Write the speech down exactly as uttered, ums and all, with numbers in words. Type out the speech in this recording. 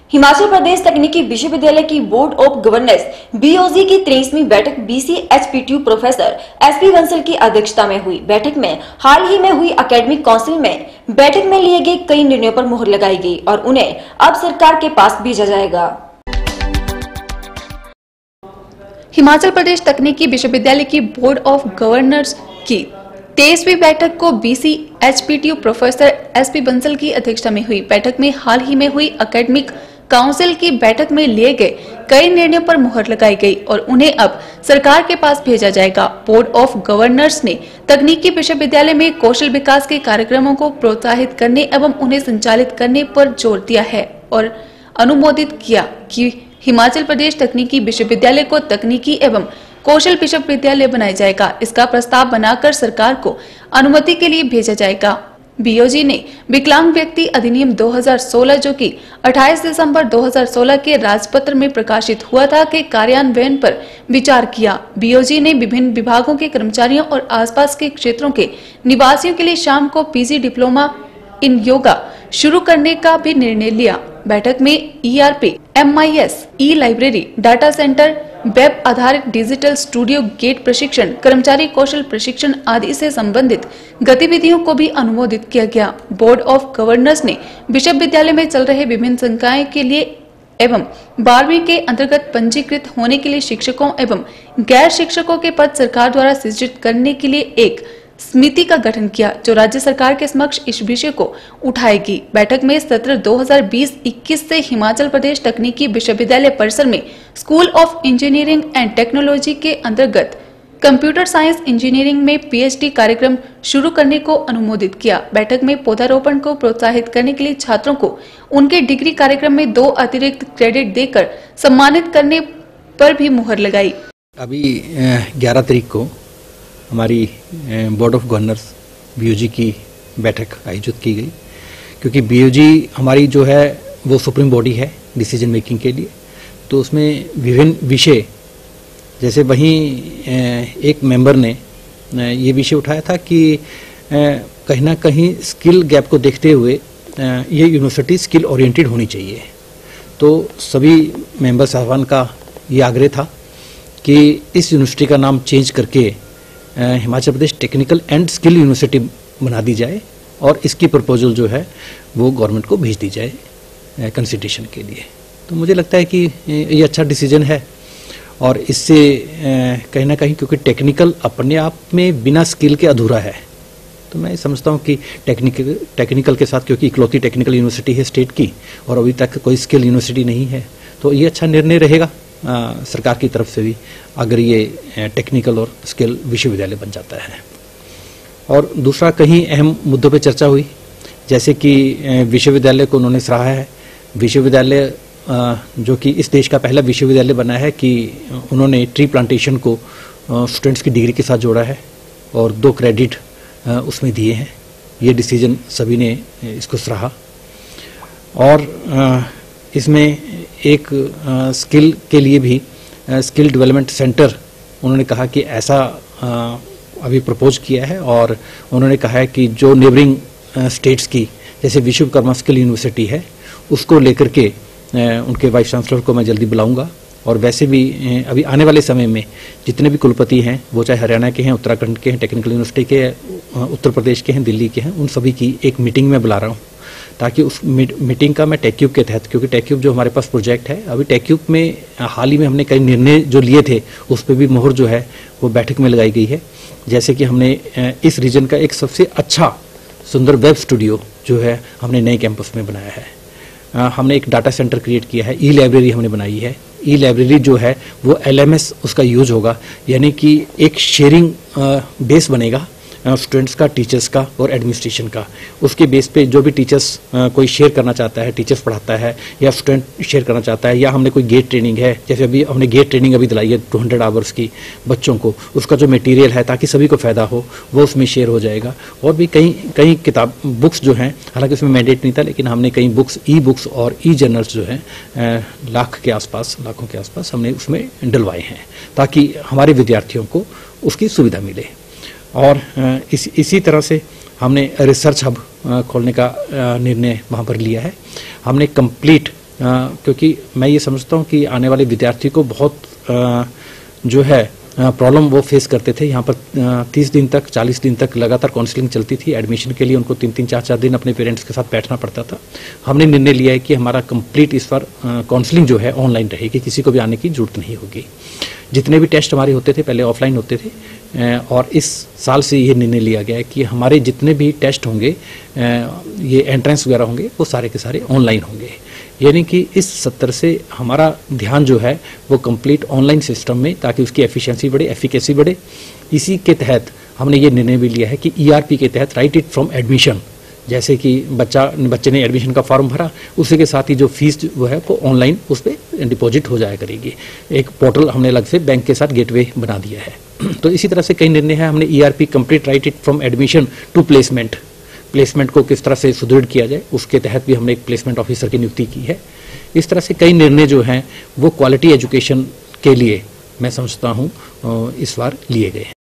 हिमाचल प्रदेश तकनीकी विश्वविद्यालय की बोर्ड ऑफ गवर्नेंस बीओजी की तेईसवीं बैठक बीसीएचपीटीयू प्रोफेसर एसपी बंसल की अध्यक्षता में हुई। बैठक में हाल ही में हुई एकेडमिक काउंसिल में बैठक में लिए गए कई निर्णयों पर मुहर लगाई गई और उन्हें अब सरकार के पास भेजा जाएगा। हिमाचल प्रदेश तकनीकी विश्वविद्यालय की बोर्ड ऑफ गवर्नर्स की तेईसवीं बैठक को बीसीएचपीटीयू प्रोफेसर एसपी बंसल की अध्यक्षता में हुई। बैठक में हाल ही में हुई एकेडमिक काउंसिल की बैठक में लिए गए कई निर्णयों पर मुहर लगाई गई और उन्हें अब सरकार के पास भेजा जाएगा। बोर्ड ऑफ गवर्नर्स ने तकनीकी विश्वविद्यालय में कौशल विकास के कार्यक्रमों को प्रोत्साहित करने एवं उन्हें संचालित करने पर जोर दिया है और अनुमोदित किया कि हिमाचल प्रदेश तकनीकी विश्वविद्यालय को तकनीकी एवं कौशल विश्वविद्यालय बनाया जाएगा। इसका प्रस्ताव बनाकर सरकार को अनुमति के लिए भेजा जाएगा। बीओजी ने विकलांग व्यक्ति अधिनियम दो हज़ार सोलह जो कि अट्ठाईस दिसंबर दो हज़ार सोलह के राजपत्र में प्रकाशित हुआ था के कार्यान्वयन पर विचार किया। बीओजी ने विभिन्न विभागों के कर्मचारियों और आसपास के क्षेत्रों के निवासियों के लिए शाम को पीजी डिप्लोमा इन योगा शुरू करने का भी निर्णय लिया। बैठक में ERP, MIS, e library, data center, web आधारित डिजिटल स्टूडियो, गेट प्रशिक्षण, कर्मचारी कौशल प्रशिक्षण आदि से संबंधित गतिविधियों को भी अनुमोदित किया गया। बोर्ड ऑफ गवर्नर्स ने विश्वविद्यालय में चल रहे विभिन्न संकाय के लिए एवं बारहवीं के अंतर्गत पंजीकृत होने के लिए शिक्षकों एवं गैर शिक्षकों के पद सरकार द्वारा सृजित करने के लिए एक समिति का गठन किया जो राज्य सरकार के समक्ष इस विषय को उठाएगी। बैठक में सत्र दो हज़ार बीस इक्कीस से हिमाचल प्रदेश तकनीकी विश्वविद्यालय परिसर में school of engineering and technology के अंतर्गत कंप्यूटर साइंस इंजीनियरिंग में पीएचडी कार्यक्रम शुरू करने को अनुमोदित किया। बैठक में पौधारोपण को प्रोत्साहित करने के लिए छात्रों को उनके डिग्री कार्यक्रम में दो अतिरिक्त क्रेडिट देकर सम्मानित करने पर भी मुहर लगाई। अभी ग्यारह तारीख को हमारी बोर्ड ऑफ गवर्नर्स बीओजी की बैठक आयोजित की गई, क्योंकि बीओजी हमारी जो है वो सुप्रीम बॉडी है डिसीजन मेकिंग के लिए। तो उसमें विभिन्न विषय, जैसे वहीं एक मेंबर ने ये विषय उठाया था कि कहीं ना कहीं स्किल गैप को देखते हुए ये यूनिवर्सिटी स्किल ओरिएंटेड होनी चाहिए। तो सभी मेंबर साहबान का ये आग्रह था कि इस यूनिवर्सिटी का नाम चेंज करके Himachal Pradesh technical and skill university बना दी जाए और इसकी प्रपोजल जो है वो गवर्नमेंट को भेज दी जाए कंसिडरेशन के लिए। तो मुझे लगता है कि ये अच्छा डिसीजन है और इससे कहीं ना कहीं, क्योंकि टेक्निकल अपने आप में बिना स्किल के अधूरा है, तो मैं समझता हूँ कि टेक्निकल टेक्निकल के साथ, क्योंकि इकलौती टेक्निकल यूनिवर्सिटी है स्टेट की और अभी तक कोई स्किल यूनिवर्सिटी नहीं है, तो ये अच्छा निर्णय रहेगा आ, सरकार की तरफ से भी अगर ये टेक्निकल और स्किल विश्वविद्यालय बन जाता है। और दूसरा, कहीं अहम मुद्दों पे चर्चा हुई, जैसे कि विश्वविद्यालय को उन्होंने सराहा है। विश्वविद्यालय जो कि इस देश का पहला विश्वविद्यालय बना है कि उन्होंने ट्री प्लांटेशन को स्टूडेंट्स की डिग्री के साथ जोड़ा है और दो क्रेडिट उसमें दिए हैं। ये डिसीजन सभी ने इसको सराहा। और इसमें एक स्किल के लिए भी स्किल डेवलपमेंट सेंटर उन्होंने कहा कि ऐसा आ, अभी प्रपोज किया है और उन्होंने कहा है कि जो नेबरिंग स्टेट्स की जैसे विश्वकर्मा स्किल यूनिवर्सिटी है उसको लेकर के आ, उनके वाइस चांसलर को मैं जल्दी बुलाऊंगा। और वैसे भी अभी आने वाले समय में जितने भी कुलपति हैं, वो चाहे हरियाणा के हैं, उत्तराखंड के हैं, टेक्निकल यूनिवर्सिटी के, उत्तर प्रदेश के हैं, दिल्ली के हैं, उन सभी की एक मीटिंग में बुला रहा हूँ ताकि उस मीटिंग का मैं टेक्यूब के तहत, क्योंकि टेक्यूब जो हमारे पास प्रोजेक्ट है, अभी टेक्यूब में हाल ही में हमने कई निर्णय जो लिए थे उस पर भी मोहर जो है वो बैठक में लगाई गई है। जैसे कि हमने इस रीजन का एक सबसे अच्छा सुंदर वेब स्टूडियो जो है हमने नए कैंपस में बनाया है। हमने एक डाटा सेंटर क्रिएट किया है, ई लाइब्रेरी हमने बनाई है। ई लाइब्रेरी जो है वो एल एम एस उसका यूज होगा, यानी कि एक शेयरिंग बेस बनेगा स्टूडेंट्स का, टीचर्स का और एडमिनिस्ट्रेशन का। उसके बेस पे जो भी टीचर्स कोई शेयर करना चाहता है, टीचर्स पढ़ाता है या स्टूडेंट शेयर करना चाहता है, या हमने कोई गेट ट्रेनिंग है, जैसे अभी हमने गेट ट्रेनिंग अभी दिलाई है टू हंड्रेड आवर्स की बच्चों को, उसका जो मटेरियल है ताकि सभी को फायदा हो वो उसमें शेयर हो जाएगा। और भी कई कई किताब बुक्स जो हैं, हालांकि उसमें मैंडेट नहीं था, लेकिन हमने कई बुक्स, ई बुक्स और ई जर्नल्स जो हैं लाख के आसपास लाखों के आसपास हमने उसमें डलवाए हैं ताकि हमारे विद्यार्थियों को उसकी सुविधा मिले। और इस, इसी तरह से हमने रिसर्च हब खोलने का निर्णय वहाँ पर लिया है। हमने कंप्लीट क्योंकि मैं ये समझता हूँ कि आने वाले विद्यार्थी को बहुत आ, जो है प्रॉब्लम वो फेस करते थे। यहाँ पर तीस दिन तक चालीस दिन तक लगातार काउंसलिंग चलती थी। एडमिशन के लिए उनको तीन तीन चार चार दिन अपने पेरेंट्स के साथ बैठना पड़ता था। हमने निर्णय लिया है कि हमारा कंप्लीट इस बार काउंसलिंग जो है ऑनलाइन रहेगी, किसी को भी आने की जरूरत नहीं होगी। जितने भी टेस्ट हमारे होते थे पहले ऑफलाइन होते थे, और इस साल से ये निर्णय लिया गया है कि हमारे जितने भी टेस्ट होंगे, ये एंट्रेंस वगैरह होंगे, वो सारे के सारे ऑनलाइन होंगे। यानी कि इस सत्र से हमारा ध्यान जो है वो कंप्लीट ऑनलाइन सिस्टम में, ताकि उसकी एफिशिएंसी बढ़े, एफिकेसी बढ़े। इसी के तहत हमने ये निर्णय भी लिया है कि ईआरपी के तहत राइट इट फ्रॉम एडमिशन, जैसे कि बच्चा बच्चे ने एडमिशन का फॉर्म भरा, उसी के साथ ही जो फीस वो है वो ऑनलाइन उस पर डिपॉजिट हो जाया करेगी। एक पोर्टल हमने अलग से बैंक के साथ गेटवे बना दिया है। तो इसी तरह से कई निर्णय है। हमने ERP complete right it from admission to placement, placement को किस तरह से सुदृढ़ किया जाए, उसके तहत भी हमने एक प्लेसमेंट ऑफिसर की नियुक्ति की है। इस तरह से कई निर्णय जो हैं वो क्वालिटी एजुकेशन के लिए मैं समझता हूँ इस बार लिए गए हैं।